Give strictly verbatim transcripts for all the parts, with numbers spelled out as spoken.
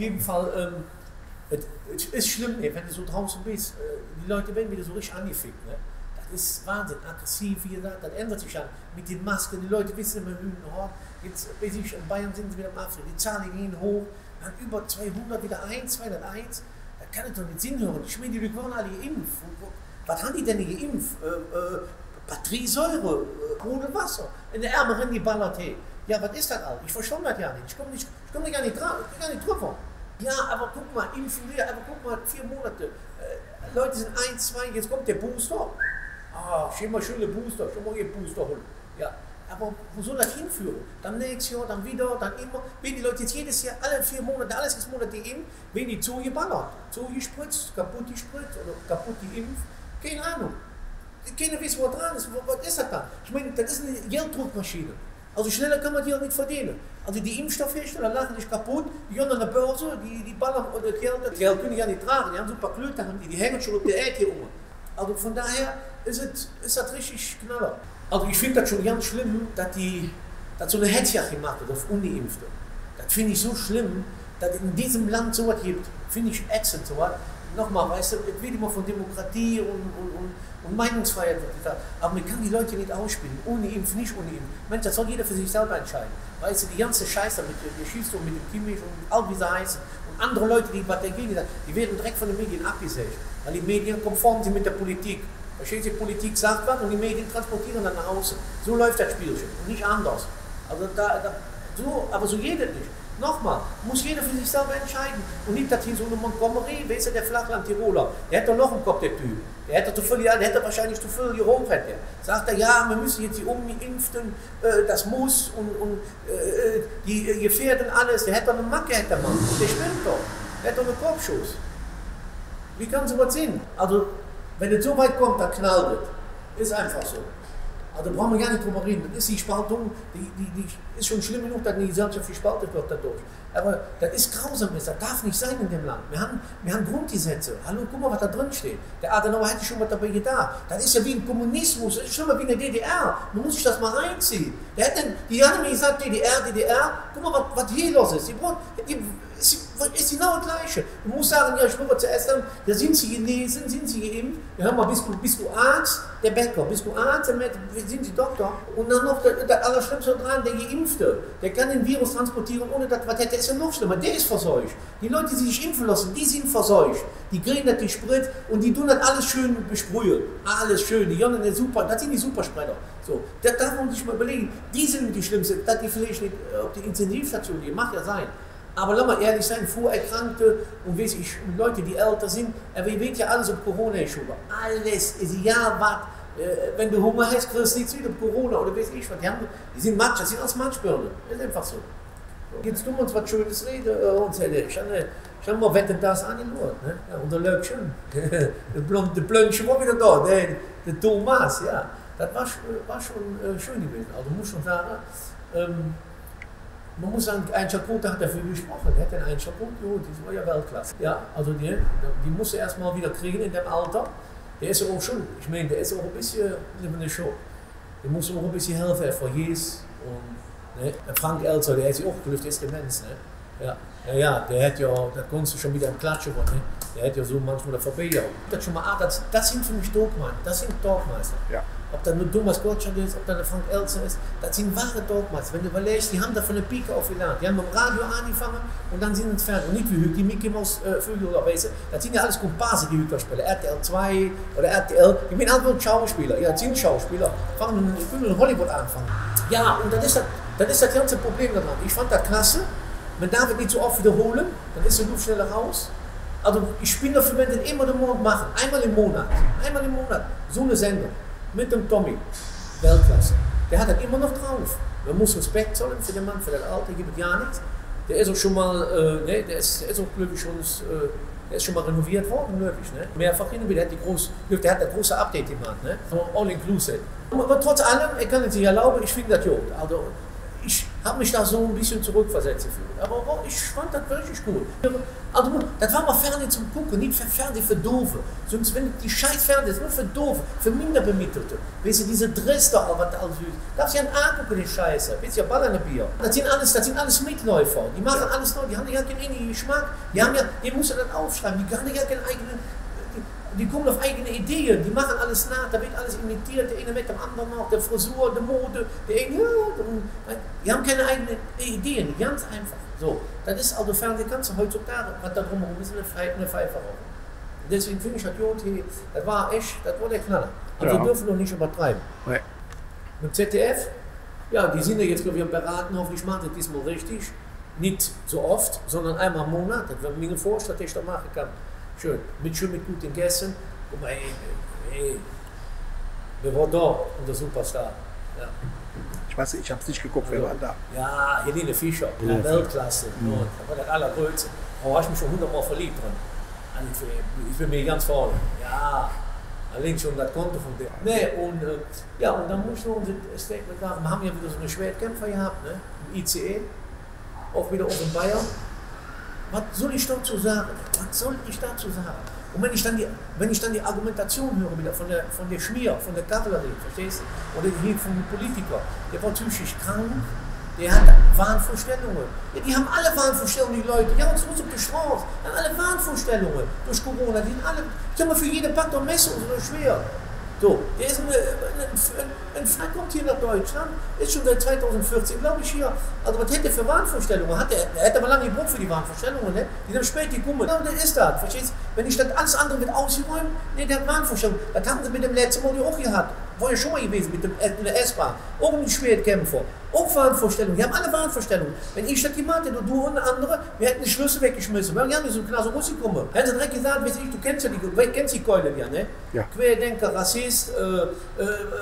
jeden Fall, ähm, es ist schlimm, ne, wenn du so draußen bist. Äh, die Leute werden wieder so richtig angefickt. Ne? Das ist Wahnsinn, aggressiv, wie gesagt, das ändert sich an. Mit den Masken, die Leute wissen immer, oh, jetzt, weiß ich, in Bayern sind sie wieder im Afrika, die Zahlen gehen hoch, dann über zweihundert, wieder eins, zweihunderteins. Da kann es doch nicht Sinn hören. Ich meine, die Leute wollen alle geimpft. Was haben die denn geimpft? Äh, äh, Batteriesäure, äh, Kohlenwasser. In der Ärmeren die ballert hey. Ja, was ist das alles? Ich verstehe das ja nicht. Ich komme nicht, ich komm gar nicht dran, ich gar nicht drüber. Ja, aber guck mal, impfen wir, aber guck mal, vier Monate. Äh, Leute sind eins, zwei, jetzt kommt der Booster. Ah, schön mal schöne Booster, schon mal ihr Booster holen. Ja, aber wo soll das hinführen? Dann nächstes Jahr, dann wieder, dann immer. Wenn die Leute jetzt jedes Jahr, alle vier Monate, alle sechs Monate impfen, wenn die zugeballert, zugespritzt, kaputt gespritzt oder kaputt geimpft, keine Ahnung. Keiner weiß, wo dran ist. Was ist das dann? Ich meine, das ist eine Gelddruckmaschine. Also schneller kann man die auch nicht verdienen. Also die Impfstoffhersteller lachen sich kaputt, die gehen an der Börse, die, die ballern oder Geld, das Geld können die ja nicht tragen. Die haben so ein paar Klöte, die, die hängen schon auf der Erde hier um. Also von daher ist es, ist das richtig knaller. Also ich finde das schon ganz schlimm, dass, die, dass so eine Hetzjagd gemacht wird auf Ungeimpfte. Das finde ich so schlimm, dass es in diesem Land so was gibt. Finde ich ätzend so was. Nochmal, weißt du, es wird immer von Demokratie und, und, und, und Meinungsfreiheit gesagt. Aber man kann die Leute nicht ausspielen. Ohne Impf, nicht ohne Impf. Mensch, das soll jeder für sich selber entscheiden. Weißt du, die ganze Scheiße mit der Schießung, mit dem Kimmich und all wie sie heißen. Und andere Leute, die was dagegen sagen, die werden direkt von den Medien abgesägt. Weil die Medien konform sind mit der Politik. Verstehst du, die Politik sagt was und die Medien transportieren dann nach außen. So läuft das Spielchen und nicht anders. Also da, da so, aber so jeder nicht. Nochmal, muss jeder für sich selber entscheiden. Und nicht, dass hier so eine Montgomery, weißt du, der Flachland-Tiroler, der hat doch noch einen Kopf, der Typ. Der hätte, zu viel, der hätte wahrscheinlich zu viel geholt. Sagt er, ja, wir müssen jetzt die Ungeimpften, äh, das muss und, und äh, die äh, gefährden alles. Der hätte doch eine Macke, hätte man. Der spinnt doch. Der hat doch einen Kopfschuss. Wie kann sowas sehen? Also, wenn es so weit kommt, dann knallt es. Ist einfach so. Also da brauchen wir gar nicht drüber reden. Das ist die Spaltung, die, die, die ist schon schlimm genug, dass die Gesellschaft gespalten wird dadurch. Aber das ist grausam, das darf nicht sein in dem Land. Wir haben, wir haben Grundgesetze. Hallo, guck mal, was da drin steht. Der Adenauer hätte schon was dabei gedacht. Das ist ja wie ein Kommunismus, das ist schon mal wie eine D D R. Man muss sich das mal reinziehen. Der hat dann, die haben mir gesagt, D D R, D D R, guck mal, was, was hier los ist. Die, die, ist, ist genau das Gleiche. Du musst sagen, ja, ich will zuerst sagen, da sind sie genesen, sind sie geimpft. Ja, hör mal, bist du, bist du Arzt? Der Bäcker, bist du Arzt? Der, sind sie Doktor? Und dann noch der, der Allerschlimmste dran, der Geimpfte. Der kann den Virus transportieren, ohne dass was hätte. Der ist ja noch schlimmer, der ist verseucht. Die Leute, die sich impfen lassen, die sind verseucht. Die kriegen das Sprit und die tun das alles schön besprühen. Alles schön, die haben super, das sind die Superspreader. So, das darf man sich mal überlegen. Die sind die Schlimmsten, dass die vielleicht nicht auf die Intensivstation gehen, mag ja sein. Aber lass mal ehrlich sein, Vorerkrankte und weiß ich, Leute, die älter sind, wir wissen ja alles um Corona geschoben. Alles ist ja was. Äh, wenn du Hunger hast, kriegst du nichts wieder um Corona oder weiß ich was. Die, haben, die sind Matsch, das sind alles Matschbirne. Das ist einfach so. so. Jetzt tun wir uns was Schönes reden. Äh, uns, äh, ich habe hab mal Wetten, das angeschaut. Ne? Ja, und der Löckchen. Der Blönchen war wieder da, der, der Thomas. Ja. Das war, war schon äh, schön gewesen. Also muss schon sagen, ähm, man muss sagen, ein Chakot hat dafür gesprochen, der hat den einen Chakot geholt, das war ja Weltklasse. Ja, also die, die muss er erstmal wieder kriegen in dem Alter. Der ist ja auch schon, ich meine, der ist auch ein bisschen in der Show. Der muss auch ein bisschen helfen, er vergisst. Und ne, der Frank Elzer, der ist ja auch gelüftet, der ist Demenz. Ne? Ja, ja, ja, der hat ja, da konntest du schon wieder im Klatschen von, ne? Der hat ja so manchmal da vorbei. Das, schon mal, ah, das, das sind für mich Dogmeister, das sind Dogmeister. Ja. Ob da nur Thomas Gottschalk ist, ob da der Frank Elzer ist, das sind wahre Dogmeister. Wenn du überlegst, die haben da von der Pike auf gelernt. Die haben beim Radio angefangen und dann sind ins Fernsehen. Und nicht wie heute, die Mickey Mouse äh, Vögel oder weißt du, das sind ja alles Komparse, die heute spielen. R T L zwei oder R T L, die sind alle Schauspieler. Ja, das sind Schauspieler. Fangen in Hollywood anfangen. Ja, und das ist das, das ist das ganze Problem daran. Ich fand das klasse. Man darf es nicht so oft wiederholen, dann ist die Luft schneller raus. Also ich bin dafür, wenn wir den immer im Monat machen, einmal im Monat, einmal im Monat, so eine Sendung mit dem Tommy, Weltklasse. Der hat das immer noch drauf. Man muss Respekt zollen für den Mann, für das Alter, gibt es ja nichts. Der ist auch schon mal, äh, ne, der ist, der ist auch glücklich schon, äh, der ist schon mal renoviert worden, glücklich, ne? Mehrfach renoviert, der hat, die groß, der hat das große Update gemacht, ne? All inclusive. Aber trotz allem, ich kann es sich erlauben, ich finde das gut. Also, ich habe mich da so ein bisschen zurückversetzt gefühlt. Aber oh, ich fand das wirklich gut. Also, das war mal Fernsehen zum Gucken, nicht für Fernsehen für Doofe. Sonst, wenn die scheiß Fernsehen ist, nur für Doofe, für Minderbemittelte. Weißt du, diese Dresdner, was da alles ist. Darfst du ja angucken, die Scheiße. Weißt du, ja, Ballerbier. Das sind alles, das sind alles Mitläufer. Die machen alles neu, die haben ja keinen eigenen Geschmack. Die haben ja, die musst du dann aufschreiben, die haben ja keinen eigenen. Die kommen auf eigene Ideen, die machen alles nach, da wird alles imitiert, der eine mit dem anderen noch, der Frisur, der Mode, der eine, ja, die haben keine eigenen Ideen, ganz einfach. So, das ist also Fernsehen, kannst du heutzutage, was da drumherum ist, eine Pfeife rauchen. Deswegen finde ich das gut, das war echt, das war der Knaller. Aber ja. Wir dürfen noch nicht übertreiben. Nee. Mit Z D F, ja, die sind ja jetzt, glaube ich, am Beraten, hoffentlich machen sie diesmal richtig. Nicht so oft, sondern einmal im Monat, das wäre mir eine Vorstellung, dass ich da machen kann. Schön, mit schön mit guten Gästen. Guck mal, ey, ey, wer war da, unser Superstar? Ja. Ich weiß nicht, ich habe es nicht geguckt, wer also, war da? Ja, Helene Fischer, in der Weltklasse. Mhm. Ja, das war das Allergrößte. Da war ich mich schon hundertmal verliebt drin. Also, ich bin mir ganz vorne. Ja, allein schon das Konto von dem. Nee, und, äh, ja, und dann mussten wir unser Statement machen. Wir haben ja wieder so eine Schwertkämpfer gehabt, ne? Im I C E, auch wieder auf in Bayern. Was soll ich dazu sagen? Was soll ich dazu sagen? Und wenn ich dann die, wenn ich dann die Argumentation höre wieder von der, von der Schmier, von der Kavallerie, verstehst du? Oder hier vom Politiker, der war psychisch krank, der hat Wahnvorstellungen. Ja, die haben alle Wahnvorstellungen, die Leute. Die haben uns so geschwört. Die haben alle Wahnvorstellungen durch Corona. Die sind alle, ich sag mal, für jede Pack und Messe so schwer. So, der ist ein, ein, ein Freund kommt hier nach Deutschland, ist schon seit zweitausendvierzehn, glaube ich, hier. Also was hätte er für Wahnvorstellungen? Hat er, er hätte aber lange gebraucht für die Wahnvorstellungen, ne? Die sind spät gekommen. Ja, und dann ist das, verstehst du? Wenn ich das alles andere mit ausgeräumt, ne, der hat Wahnvorstellungen. Das haben sie mit dem letzten Mal auch gehabt. War ja schon mal gewesen mit, dem, mit der S-Bahn. Auch ein Schwertkämpfer. Auch Wahnvorstellungen. Die haben alle Wahnvorstellungen. Wenn ich das gemacht hätte und du und andere, wir hätten die Schlüssel weggeschmissen. Wir haben ja nicht so klar so rausgekommen. Hätten sie direkt gesagt, weißt du, du kennst ja die, du kennst die Keule ja, ne? Ja. Querdenker, Rassist, äh, äh,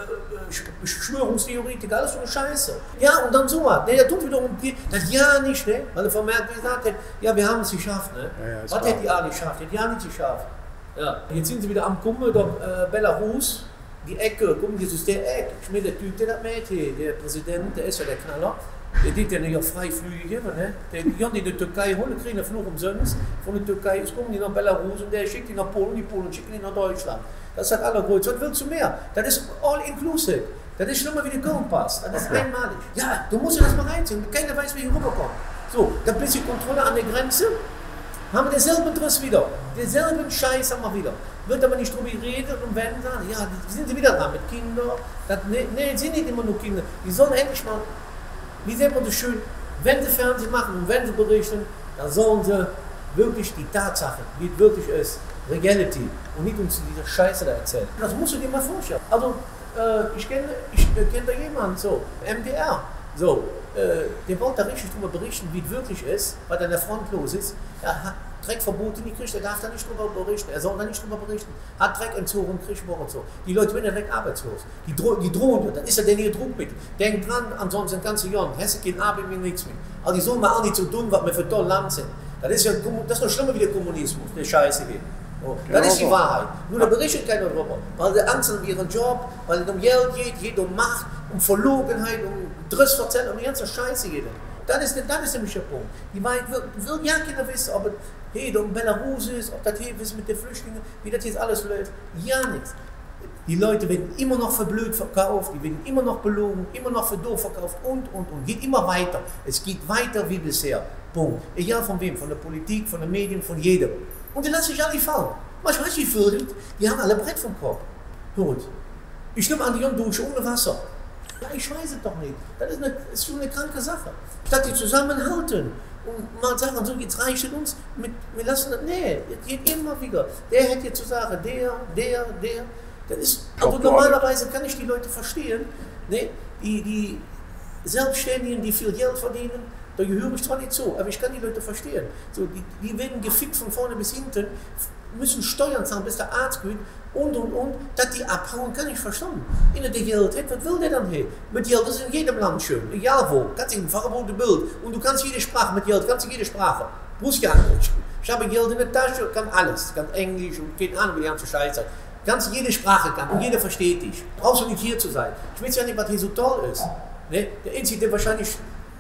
äh, Verschwörungstheoretiker, alles so eine Scheiße. Ja, und dann so was. Der tut wiederum das ja nicht, ne? Weil er vermerkt gesagt hat, ja, wir haben es geschafft, ne? Ja, ja, was hätte die A nicht geschafft? Die A nicht geschafft. Ja. Jetzt sind sie wieder am Kummer, der äh, Belarus. Die Ecke, guck mal, das ist der Eck. Ich meine, der Typ, der das mäht, der Präsident, der ist ja der Knaller. Der hat ja nicht Freiflüge, ne? Der, die haben die in der Türkei holen, kriegen den Flug umsonst. Von der Türkei, jetzt kommen die nach Belarus und der schickt die nach Polen, die Polen schicken die nach Deutschland. Das ist das Allergrößte. Was willst du mehr? Das ist all inclusive. Das ist schlimmer wie der Kompass. Das ist einmalig. Ja, du musst ja das mal reinziehen. Keiner weiß, wie hier rüberkommt. So, dann bist du Kontrolle an der Grenze. Haben wir denselben Driss wieder. Denselben Scheiß haben wir wieder. Wird aber nicht drüber geredet und werden sagen, ja, die sind sie wieder dran mit Kindern. Nee, nee, sind nicht immer nur Kinder. Die sollen endlich mal, wie nennt man das schön, wenn sie Fernsehen machen und wenn sie berichten, dann sollen sie wirklich die Tatsache, wie es wirklich ist, Reality und nicht uns diese Scheiße da erzählen. Das musst du dir mal vorstellen. Also, äh, ich kenne ich, äh, kenn da jemanden, so, M D R, so, äh, der wollte da richtig drüber berichten, wie es wirklich ist, weil er an der Front los ist. Er hat Dreckverbote nicht kriegt, er darf da nicht drüber berichten, er soll da nicht drüber berichten. Hat Dreck entzogen, kriegt Wochen so. Die Leute werden direkt arbeitslos. Die, dro die drohen, dann ist er der hier Druck mit. Denkt dran, ansonsten das ganze Jahr, Hesse geht Arbeit mit nichts mehr. Also die sollen mal auch nicht so tun, was wir für toll Land sind. Das ist ja das ist noch schlimmer wie der Kommunismus, der Scheiße geht. Oh, das genau ist die so. Wahrheit. Nur da berichtet keiner darüber. Weil der Angst um ihren Job, weil es um Geld geht, geht um Macht, um Verlogenheit, um Driss verzählen, um die ganze Scheiße geht. Das ist, das ist nämlich der Punkt. Die will, will ja keiner wissen, ob es hey, um Belarus ist, ob das hier ist mit den Flüchtlingen, wie das jetzt alles läuft. Ja, nichts. Die Leute werden immer noch für blöd verkauft, die werden immer noch belogen, immer noch für doof verkauft und, und, und. Geht immer weiter. Es geht weiter wie bisher. Punkt. Egal von wem, von der Politik, von den Medien, von jedem. Und die lassen sich alle fallen. Manchmal ist die Viertel, die haben alle Brett vom Kopf. Gut. Ich nehme an, die Jungen duschen ohne Wasser. Ja, ich weiß es doch nicht. Das ist, eine, das ist schon eine kranke Sache. Statt die zusammenhalten und mal sagen, so jetzt reicht es uns, mit, wir lassen das, nee, das geht immer wieder. Der hätte jetzt zu sagen, der, der, der. Das ist, also normalerweise kann ich die Leute verstehen, ne? die, die Selbstständigen, die viel Geld verdienen, da gehöre ich zwar nicht zu, aber ich kann die Leute verstehen. So, die, die werden gefickt von vorne bis hinten, müssen Steuern zahlen, bis der Arzt geht und und und, dass die abhauen, kann ich verstanden. Wenn der Geld hat, was will der dann hier? Mit Geld ist in jedem Land schön, egal wo, kannst du ein verboten Bild und du kannst jede Sprache mit Geld, kannst du jede Sprache, muss gar nicht. Ich habe Geld in der Tasche, kann alles, kann Englisch und keine Ahnung, wie die ganze Scheiße. Kannst jede Sprache kann und jeder versteht dich. Brauchst du nicht hier zu sein. Ich weiß ja nicht, was hier so toll ist. Ne? Der Einzige, der wahrscheinlich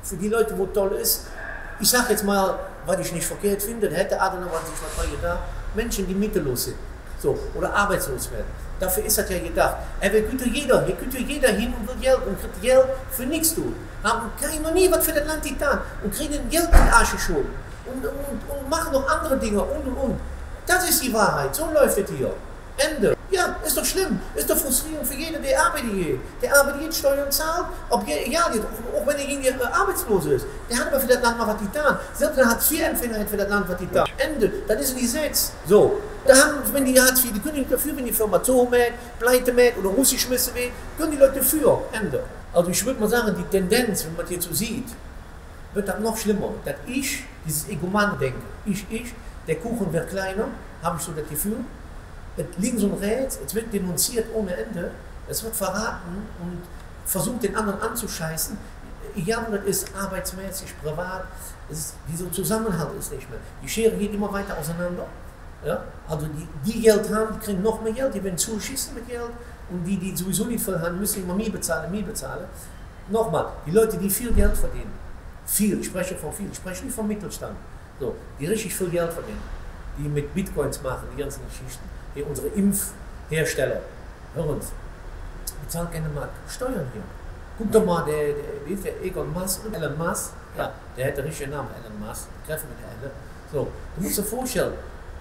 für die Leute, wo toll ist. Ich sage jetzt mal, was ich nicht verkehrt finde, da hätte Adenauer sich was bei gedacht, Menschen, die mittellos sind, so, oder arbeitslos werden. Dafür ist das ja gedacht. Er will jeder, er könnte jeder hin und will Geld und kriegt Geld für nichts tun. Haben noch nie was für das Land getan und kriegen Geld in den Arsch geschoben und, und, und machen noch andere Dinge und und und. Das ist die Wahrheit, so läuft es hier. Ende. Ja, ist doch schlimm, ist doch frustrierend für jeden, der arbeitet geht. Der arbeitet geht, Steuern zahlt, ob je, ja, auch, auch wenn er irgendwie äh, arbeitslos ist. Der hat aber für das Land noch was getan. Selbst der Hartz-vier-Empfänger hat für das Land was getan. Ende. Das ist ein Gesetz. So. Da haben, wenn die Hartz vier, die können nicht dafür, wenn die Firma zumäht, pleite mäht oder rausgeschmissen wird, können die Leute für. Ende. Also ich würde mal sagen, die Tendenz, wenn man das jetzt so sieht, wird das noch schlimmer. Dass ich, dieses Egoman-Denken, ich, ich, der Kuchen wird kleiner, habe ich so das Gefühl. Es links und rechts, es wird denunziert ohne Ende, es wird verraten und versucht den anderen anzuscheißen. Ja, das ist arbeitsmäßig, privat, ist, dieser Zusammenhalt ist nicht mehr. Die Schere geht immer weiter auseinander. Ja? Also die, die Geld haben, die kriegen noch mehr Geld, die werden zuschießen mit Geld und die, die sowieso nicht viel haben, müssen immer mehr bezahlen, mehr bezahlen. Nochmal, die Leute, die viel Geld verdienen, viel, ich spreche von viel, ich spreche nicht vom Mittelstand, so, die richtig viel Geld verdienen, die mit Bitcoins machen, die ganzen Geschichten. Hier unsere Impfhersteller, hör uns, bezahlen keine Mark Steuern hier. Guck doch mal, der, der, wie ist der Elon Musk, Elon Musk, ja, der hat den richtigen Namen, Elon Musk, treffen mit der Elle. So, du musst dir vorstellen,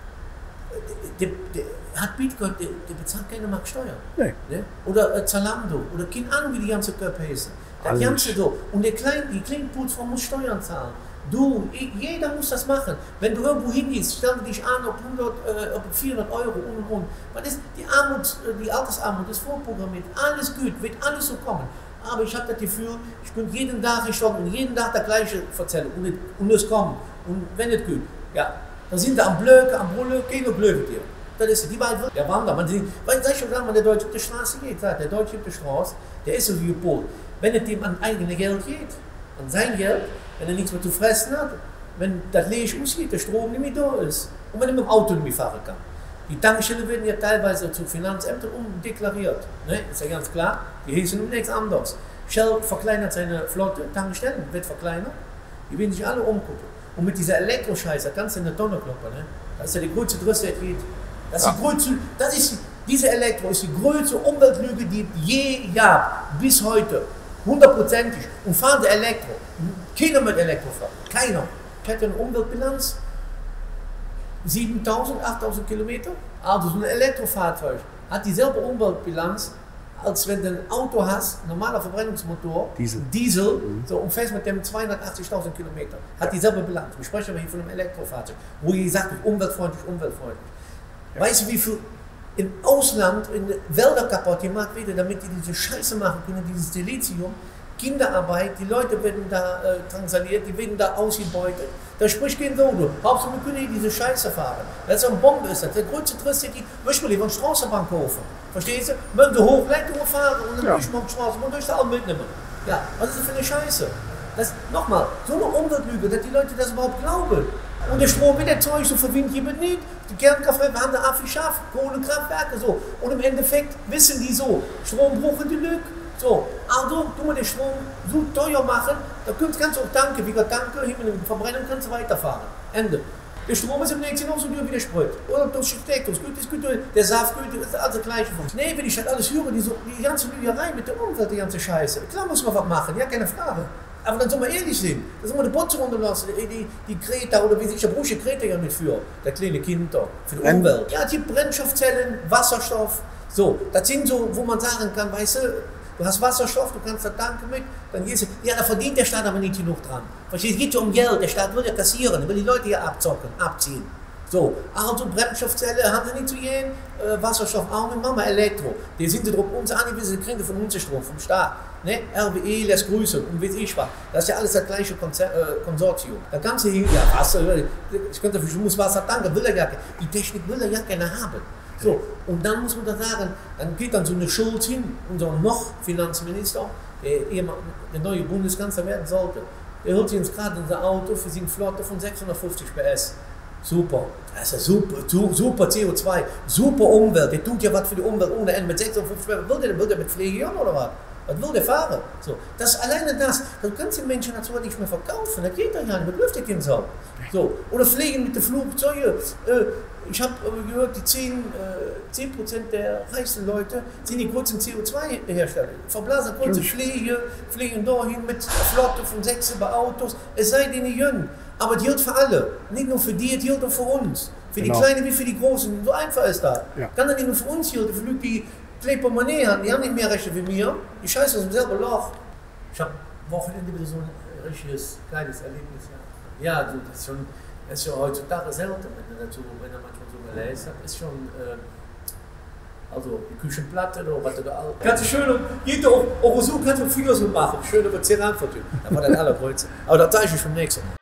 der, der, der hat Bitcoin, der, der bezahlt keine Mark Steuern. Nee. Ne? Oder äh, Zalando, oder keine Ahnung, wie die ganze Körper heißen. Das ganze so. Und der kleine, die kleine Putzfrau muss Steuern zahlen. Du, jeder muss das machen. Wenn du irgendwo hingehst, stell dich an, ob hundert, äh, ob vierhundert Euro und und und. Was ist die Armut, die Altersarmut ist vorprogrammiert. Alles gut, wird alles so kommen. Aber ich habe das Gefühl, ich könnte jeden Tag gestorben und jeden Tag das Gleiche erzählen und, und es kommt. Und wenn es gut, ja, dann sind wir am Blöcke, am Brülle, keine Blöcke dir. Das ist die Wahrheit. Der Wander, man sieht, weil sag ich schon, wenn der Deutsche auf die Straße geht, sagt der Deutsche auf die Straße, der ist so wie ein Pol. Wenn es dem an eigene Geld geht, an sein Geld, wenn er nichts mehr zu fressen hat, wenn das Licht ausgeht, der Strom nicht mehr da ist und wenn er mit dem Auto nicht mehr fahren kann. Die Tankstellen werden ja teilweise zu Finanzämtern umdeklariert, ne? Ist ja ganz klar, die hießen um nichts anderes. Shell verkleinert seine Flotte, Tankstellen wird verkleinert, die werden sich alle umgucken. Und mit dieser Elektroscheiße kannst du in der Tonne kloppen, ne? Das ist ja die größte Drüsse, die geht. Das ist die größte, das ist, diese Elektro ist die größte Umweltlüge, die je gab, bis heute. Hundertprozentig. Und fahren der Elektro. Keiner mit Elektro fahren. Keiner. Ich hatte eine Umweltbilanz. siebentausend, achttausend Kilometer. Also so ein Elektrofahrzeug hat dieselbe Umweltbilanz, als wenn du ein Auto hast, ein normaler Verbrennungsmotor, Diesel, Diesel mhm. so, und fährst mit dem zweihundertachtzigtausend Kilometer. Hat dieselbe Bilanz. Wir sprechen aber hier von einem Elektrofahrzeug, wo ihr sagt, umweltfreundlich, umweltfreundlich. Ja. Weißt du, wie viel im Ausland in Wälder kaputt gemacht wird, damit die diese Scheiße machen können, dieses Silizium, Kinderarbeit, die Leute werden da äh, drangsaliert, die werden da ausgebeutet. Da spricht kein Auto. Hauptsache, wir können diese Scheiße fahren. Das ist eine Bombe, ist das. Der größte Triss ist die, möchten wir lieber eine Straßenbahn kaufen. Verstehst du? Wenn du Hochleitungen fahren und dann ja. durch die Straße, man durch auch mitnehmen. Ja, was ist das für eine Scheiße? Das, nochmal, so eine Umweltlüge, dass die Leute das überhaupt glauben. Und der Strom wird erzeugt, so verwindet jemand nicht. Die Kernkraftwerke haben da abgeschafft, Kohlekraftwerke so. Und im Endeffekt wissen die so, Strombruch in die Lücke. So, also, du musst den Strom so teuer machen, da kannst du auch tanken, wie Gott tanken, hier mit dem Verbrennen kannst du weiterfahren. Ende. Der Strom ist im nächsten Jahr so teuer wie der Sprit. Oder das steckt, das gut, das gut, der Saft, das ist alles das Gleiche. Nee, wenn ich das alles höre, die, so, die ganze Lügerei mit der Umwelt, die ganze Scheiße. Klar muss man was machen, ja, keine Frage. Aber dann soll man ehrlich sein. Da soll man die Botze runterlassen, die, die, die Kreta oder wie sich der Brusche Kreta ja nicht für. Der kleine Kind da, für die Umwelt. Ja, die Brennstoffzellen, Wasserstoff. So, das sind so, wo man sagen kann, weißt du, du hast Wasserstoff, du kannst da tanken mit, dann gehst du, ja, da verdient der Staat aber nicht genug dran. Verstehst du, es geht ja um Geld, der Staat will ja kassieren, der will die Leute ja abzocken, abziehen. So, also Brennstoffzelle haben sie nicht zu gehen, äh, Wasserstoff auch nicht, machen wir Elektro. Die sind sie drauf uns angewiesen, die kriegen von uns Strom, vom Staat. Ne? R W E lässt grüßen und weiß ich was. Das ist ja alles das gleiche Konzer äh, Konsortium. Da kannst du hin, ja, Wasser, ich könnte, ich muss Wasser tanken, will er ja, die Technik will er ja gerne haben. So, und dann muss man da sagen, dann geht dann so eine Schulz hin, unser noch Finanzminister, der, der neue Bundeskanzler werden sollte, der hört sich jetzt gerade in sein Auto für seine Flotte von sechshundertfünfzig P S. Super, das ist super, super C O zwei, super Umwelt, der tut ja was für die Umwelt ohne Ende mit sechshundertfünfzig P S. Will der, will der mit Pflege hören oder was? Was will der fahren? So, das alleine das, das kannst du Menschen natürlich nicht mehr verkaufen, das geht doch ja nicht, was läuft das denn so? So, oder fliegen mit den Flugzeugen. Äh, ich habe gehört, die zehn Prozent der reichsten Leute sind die großen C O zwei Hersteller. Verblasen kurze Fliege, fliegen dahin mit Flotte von sechs über Autos, es sei denen jön. Aber die gilt für alle, nicht nur für die, die gilt auch für uns. Für genau. Die Kleinen wie für die Großen, so einfach ist das. Ja. Kann das nicht nur für uns gelten, für Leute, die Klebermonnaie haben, die haben nicht mehr Rechte wie mir. Die scheißen aus dem selben Loch. Ich habe Wochenende wieder so ein richtiges, kleines Erlebnis. Ja, ja das ist schon, das ist ja heutzutage selten, wenn er, dazu, wenn er manchmal so geläst hat, ist schon, äh, also die Küchenplatte oder was da alles. Ganz schön, jeder auch, auch so kannst du viel so machen, schön über zehn Antworten. Das war das allergrößte. Aber das zeige ich vom nächsten Mal.